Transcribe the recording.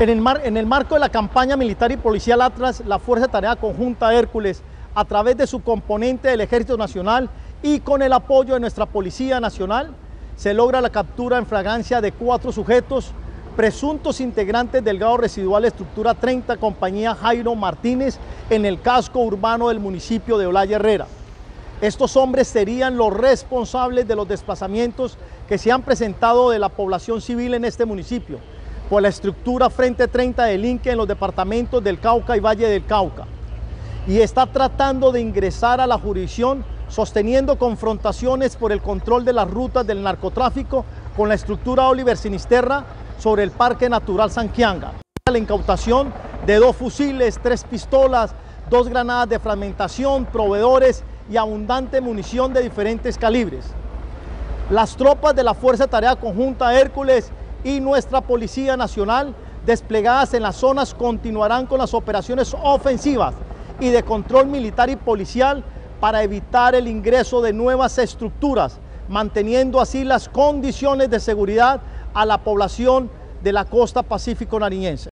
En el marco de la campaña militar y policial Atlas, la Fuerza de Tarea Conjunta Hércules, a través de su componente del Ejército Nacional y con el apoyo de nuestra Policía Nacional, se logra la captura en flagrancia de 4 sujetos, presuntos integrantes del grado residual estructura 30, compañía Jairo Martínez, en el casco urbano del municipio de Olaya Herrera. Estos hombres serían los responsables de los desplazamientos que se han presentado de la población civil en este municipio, por la estructura Frente 30 delinque en los departamentos del Cauca y Valle del Cauca, y está tratando de ingresar a la jurisdicción sosteniendo confrontaciones por el control de las rutas del narcotráfico con la estructura Oliver Sinisterra sobre el Parque Natural Sanquianga. La incautación de 2 fusiles, 3 pistolas, 2 granadas de fragmentación, proveedores y abundante munición de diferentes calibres. Las tropas de la Fuerza de Tarea Conjunta Hércules y nuestra Policía Nacional desplegadas en las zonas continuarán con las operaciones ofensivas y de control militar y policial para evitar el ingreso de nuevas estructuras, manteniendo así las condiciones de seguridad a la población de la costa pacífico nariñense.